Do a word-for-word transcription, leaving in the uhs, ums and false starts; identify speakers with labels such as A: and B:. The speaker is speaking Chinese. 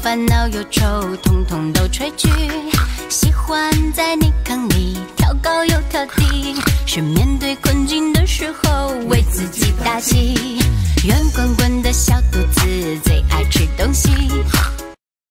A: 烦恼忧愁统统都吹去，喜欢在泥坑里跳高又跳低，是面对困境